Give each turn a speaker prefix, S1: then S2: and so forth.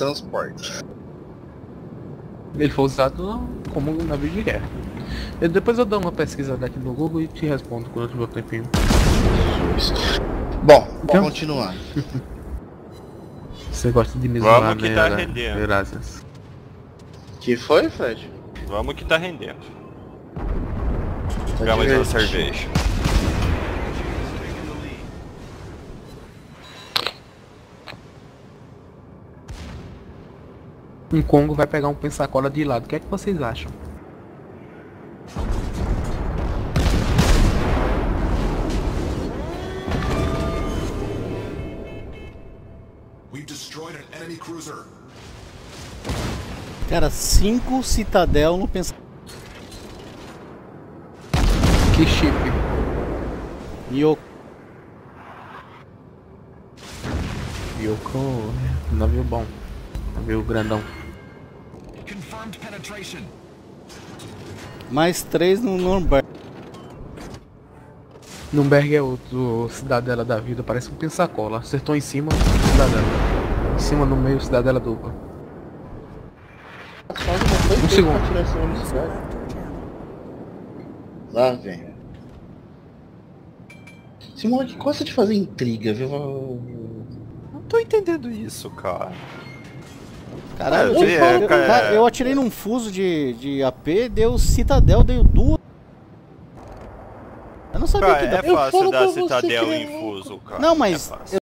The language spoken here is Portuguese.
S1: transporte.
S2: Ele foi usado como um navio de guerra. Depois eu dou uma pesquisada aqui no Google e te respondo quando eu tiver um tempinho.
S1: Bom, então, continuar.
S2: Você gosta de me zoar,
S3: Vamos que
S2: né,
S3: tá rendendo.
S2: Graças.
S1: Que foi, Fred?
S3: Vamos que tá rendendo. Vou pegar mais uma cerveja.
S2: Um Congo vai pegar um pensacola de lado. O que é que vocês acham?
S4: Cara, 5 Citadel no pensamento.
S2: Que chip?
S4: Yoko.
S2: Navio bom. Navio grandão.
S4: Mais 3 no Nürnberg.
S2: Nürnberg é outro cidadela da vida, parece um pensacola. Acertou em cima, cidadela. Em cima, no meio, cidadela dupla. Um segundo.
S1: Lá vem. Esse moleque gosta de fazer intriga, viu?
S3: Não tô entendendo isso, cara.
S4: Caralho,
S3: cara,
S4: eu atirei num fuso de AP, deu Citadel, deu 2. Eu não sabia
S3: Cara,
S4: que dá.
S3: é fácil dar
S1: falo pra você
S3: Citadel
S1: que
S3: em
S1: é
S3: fuso, cara.
S4: Não, mas
S3: É fácil.